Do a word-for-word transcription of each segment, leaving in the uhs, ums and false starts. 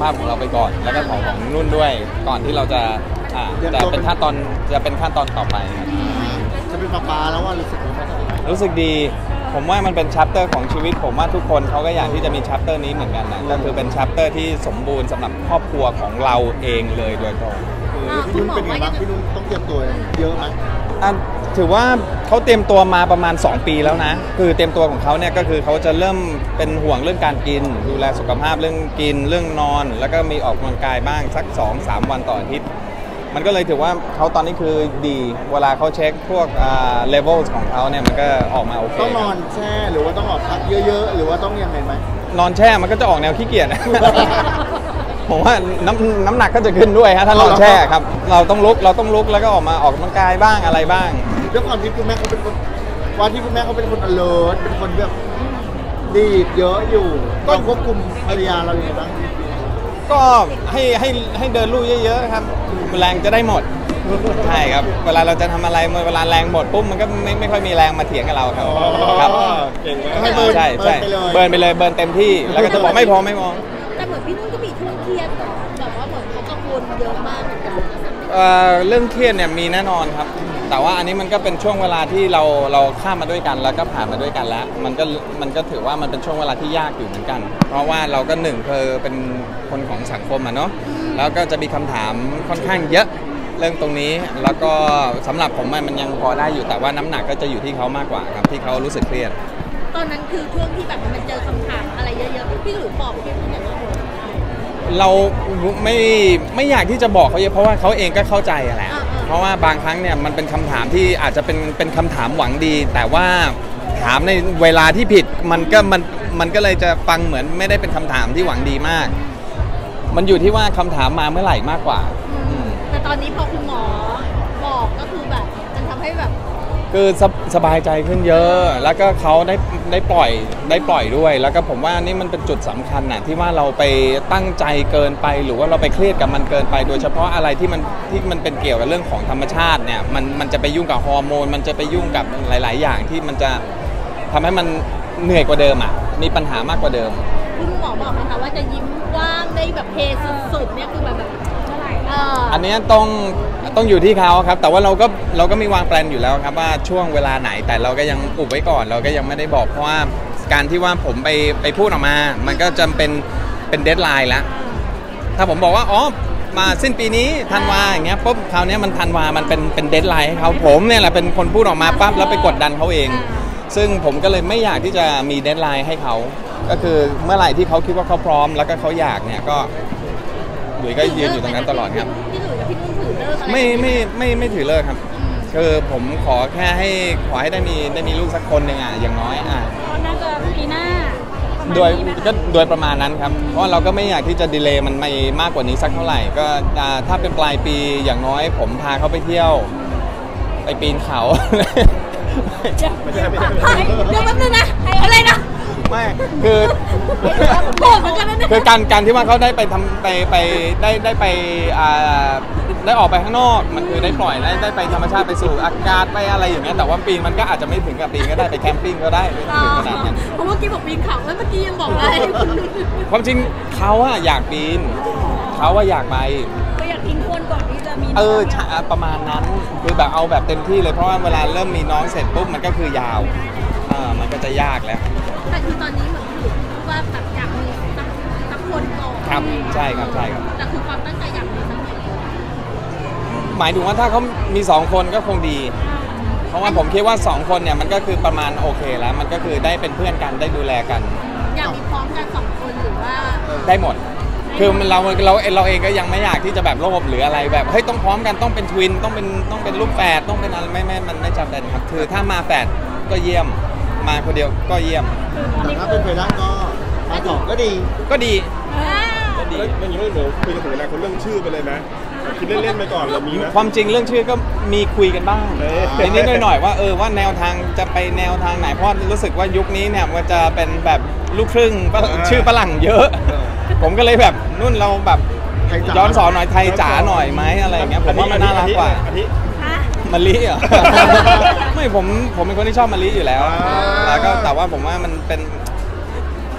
ภาพของเราไปก่อนแล้วก็ของของนุ่นด้วยก่อนที่เราจะอ่าจะเป็นขั้นตอนจะเป็นขั้นตอนต่อไปครับจะเป็นป๊าป๊าแล้วว่ารู้สึกรู้สึกดีผมว่ามันเป็นชัปเตอร์ของชีวิตผมว่าทุกคนเขาก็อยากที่จะมีชัปเตอร์นี้เหมือนกันนะก็คือเป็นชัปเตอร์ที่สมบูรณ์สำหรับครอบครัวของเราเองเลยโดยตรงพี่นุ่นเป็นไงบ้างพี่นุ่นต้องเตรียมตัวเยอะไหมถือว่าเขาเตรียมตัวมาประมาณสองปีแล้วนะคือเตรียมตัวของเขาเนี่ยก็คือเขาจะเริ่มเป็นห่วงเรื่องการกินดูแลสุขภาพเรื่องกินเรื่องนอนแล้วก็มีออกกำลังกายบ้างสัก สองถึงสาม วันต่ออาทิตย์มันก็เลยถือว่าเขาตอนนี้คือดีเวลาเขาเช็คพวกอ่าเลเวลของเขาเนี่ยมันก็ออกมาโอเคต้องนอนแช่หรือว่าต้องออกพักเยอะๆหรือว่าต้องยังไงไหมนอนแช่มันก็จะออกแนวขี้เกียจผมว่าน้ำน้ำหนักก็จะขึ้นด้วยฮะถ้านอนแช่ครับเราต้องลุกเราต้องลุกแล้วก็ออกมาออกกำลังกายบ้างอะไรบ้างด้วยความที่คุณแม่เขาเป็นคนว่าที่คุณแม่เขาเป็นคน alert เป็นคนแบบดีเยอะอยู่ก็ควบคุมภรรยาเราอย่างไรบ้างก็ให้ให้ให้เดินลู่เยอะๆครับแรงจะได้หมดใช่ครับเวลาเราจะทำอะไรเวลาแรงหมดปุ๊บมันก็ไม่ไม่ค่อยมีแรงมาเถียงกับเราครับครับเก่งมากใช่ใช่เบิร์นไปเลยเบิร์นเต็มที่แล้วก็จะบอกไม่พอไม่พอแต่เหมือนพี่นุ่นก็มีช่วงเครียดแบบว่าเหมือนเขากังวลเยอะมากเหมือนกันเรื่องเครียดเนี่ยมีแน่นอนครับแต่ว่าอันนี้มันก็เป็นช่วงเวลาที่เราเราข้ามมาด้วยกันแล้วก็ผ่านมาด้วยกันแล้วมันก็มันก็ถือว่ามันเป็นช่วงเวลาที่ยากอยู่เหมือนกันเพราะว่าเราก็หนึ่งเคยเป็นคนของสังคมอ่ะเนาะแล้วก็จะมีคำถามค่อนข้างเยอะเรื่องตรงนี้แล้วก็สำหรับผมมันยังพอได้อยู่แต่ว่าน้ำหนักก็จะอยู่ที่เขามากกว่าครับที่เขารู้สึกเครียดตอนนั้นคือช่วงที่แบบมันเจอคำถามอะไรเยอะๆพี่หลุยบอกพี่นุ่นอย่างว่าเราไม่ไม่อยากที่จะบอกเขาเยอะเพราะว่าเขาเองก็เข้าใจแหละเพราะว่าบางครั้งเนี่ยมันเป็นคำถามที่อาจจะเป็นเป็นคำถามหวังดีแต่ว่าถามในเวลาที่ผิดมันก็มันมันก็เลยจะฟังเหมือนไม่ได้เป็นคำถามที่หวังดีมากมันอยู่ที่ว่าคำถามมาเมื่อไหร่มากกว่าแต่ตอนนี้พอคุณหมอบอกก็คือแบบมันทำให้แบบคือสสบายใจขึ้นเยอะแล้วก็เขาได้ได้ปล่อยได้ปล่อยด้วยแล้วก็ผมว่านี่มันเป็นจุดสำคัญนะที่ว่าเราไปตั้งใจเกินไปหรือว่าเราไปเครียดกับมันเกินไปโดยเฉพาะอะไรที่มันที่มันเป็นเกี่ยวกับเรื่องของธรรมชาติเนี่ยมันมันจะไปยุ่งกับฮอร์โมนมันจะไปยุ่งกับหลายๆอย่างที่มันจะทำให้มันเหนื่อยกว่าเดิมอ่ะมีปัญหามากกว่าเดิมคุณหมอบอกไหมคะว่าจะยิ้มกว้างได้แบบเพสุดๆเนี่ยคือแบบอันนี้ต้องต้องอยู่ที่เขาครับแต่ว่าเราก็เราก็มีวางแผนอยู่แล้วครับว่าช่วงเวลาไหนแต่เราก็ยังอุบไว้ก่อนเราก็ยังไม่ได้บอกเพราะว่าการที่ว่าผมไปไปพูดออกมามันก็จำเป็นเป็นเดดไลน์แล้วถ้าผมบอกว่าอ๋อมาสิ้นปีนี้ธันวาอย่างเงี้ยปุ๊บคราวนี้มันธันวามันเป็นเป็นเดดไลน์ให้เขาผมเนี่ยแหละเป็นคนพูดออกมาปั๊บแล้วไปกดดันเขาเองซึ่งผมก็เลยไม่อยากที่จะมีเดดไลน์ให้เขาก็คือเมื่อไหร่ที่เขาคิดว่าเขาพร้อมแล้วก็เขาอยากเนี่ยก็หลุยก็ยืนอยู่ตรงนั้นตลอดครับพี่หลุยกับพี่นุ่นถือเลิกอะไรไม่ไม่ไม่ไม่ถือเลิกครับคือผมขอแค่ให้ขอให้ได้มีได้มีลูกสักคนหนึ่งอ่ะอย่างน้อยอ่ะน่าจะปีหน้าโดยก็โดยประมาณนั้นครับเพราะเราก็ไม่อยากที่จะดีเลย์มันไม่มากกว่านี้สักเท่าไหร่ก็ถ้าเป็นปลายปีอย่างน้อยผมพาเขาไปเที่ยวไปปีนเขาเดี๋ยวแป๊บนึงนะอะไรนะไม่คือโกรธเหมือนกันนะคือการการที่ว่าเขาได้ไปทำไปไปได้ได้ไปอ่าได้ออกไปข้างนอกมันคือได้ปล่อยได้ได้ไปธรรมชาติไปสู่อากาศไปอะไรอย่างเงี้ยแต่ว่าปีนมันก็อาจจะไม่ถึงกับปีนก็ได้ไปแคมปิ้งก็ได้ไม่ถึงขนาดนั้นเพราะเมื่อกี้บอกปีนเขาแล้วเมื่อกี้ยังบอกอะไรความจริงเขาอะอยากปีนเขาว่าอยากไปก็อยากทิ้งคนก่อนที่จะมีเออประมาณนั้นคือแบบเอาแบบเต็มที่เลยเพราะว่าเวลาเริ่มมีน้องเสร็จปุ๊บมันก็คือยาวอ่ามันก็จะยากแล้วแต่คือตอนนี้เหมือนว่าแบบอยากมีสักสักคนก่อนครับใช่ครับใช่ครับแต่คือความตั้งใจอยากมีสักคนหมายถึงว่าถ้าเขามีสองคนก็คงดีเพราะว่าผมคิดว่าสองคนเนี่ยมันก็คือประมาณโอเคแล้วมันก็คือได้เป็นเพื่อนกันได้ดูแลกันอยากมีพร้อมกันสองคนหรือว่าได้หมดคือเราเราเราเองก็ยังไม่อยากที่จะแบบโลภหรืออะไรแบบเฮ้ยต้องพร้อมกันต้องเป็นทวินต้องเป็นต้องเป็นลูกแฝดต้องเป็นอะไรไม่ไม่มันไม่จำเป็นครับคือถ้ามาแฝดก็เยี่ยมมาคนเดียวก็เยี่ยมแต่ถ้าเป็นไปได้ก็มาสองก็ดีก็ดีก็ดีไม่ยังไม่หนูคุยกันถึงอนาคตเรื่องชื่อไปเลยนะคิดเล่นๆไปก่อนเรามีนะความจริงเรื่องชื่อก็มีคุยกันบ้างนิดๆหน่อยๆว่าเออว่าแนวทางจะไปแนวทางไหนเพราะรู้สึกว่ายุคนี้เนี่ยมันจะเป็นแบบลูกครึ่งชื่อฝรั่งเยอะผมก็เลยแบบนุ่นเราแบบย้อนสอนหน่อยไทยจ๋าหน่อยไหมอะไรอย่างเงี้ยผมว่ามันน่ารักกว่ามะลิอ่ะไม่ผมผมเป็นคนที่ชอบมะลิอยู่แล้วแล้วก็แต่ว่าผมว่ามันเป็น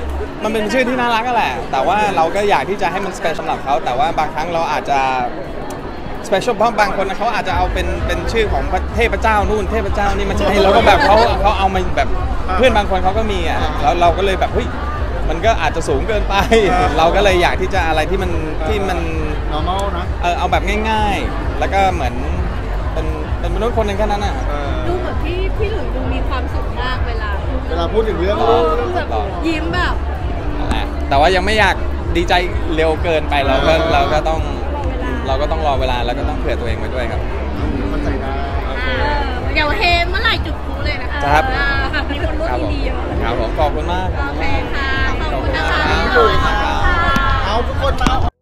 มันเป็นชื่อที่น่ารักก็แหละ แต่ว่าเราก็อยากที่จะให้มันสเปเชียลสำหรับเขาแต่ว่าบางครั้งเราอาจจะสเปเชียลเพราะบางคนเขาอาจจะเอาเป็นเป็นชื่อของเทพเจ้านู่นเทพเจ้านี่มันใช่แล้วก็แบบเขาเขาเอามาแบบเพื่อนบางคนเขาก็มีอ่ะแล้วเราก็เลยแบบเฮ้ยมันก็อาจจะสูงเกินไป เราก็เลยอยากที่จะอะไรที่มันที่มัน normal นะเออเอาแบบง่ายๆ แล้วก็เหมือนเป็นเป็นมนุษย์คนหนึ่งแค่นั้นอ่ะดูเหมือนพี่พี่หลุยดูมีความสุขมากเวลาพูดเวลาพูดถึงเรื่องเอลูอกเรื่องแบบยิ้มแบบนั่นแหละแต่ว่ายังไม่อยากดีใจเร็วเกินไปเราก็เราก็ต้องรอเวลาเราก็ต้องรอเวลาแล้วก็ต้องเผื่อตัวเองไว้ด้วยครับเข้าใจได้อ่าเดี๋ยวเฮเมื่อไหร่จุดพลุเลยนะคะครับอ่ามีคนรู้ครับผมดีๆเยอะครับผมขอบคุณมากโอเคค่ะ ขอบคุณนะคะขอบคุณครับพี่หลุยค่ะเอาทุกคนมา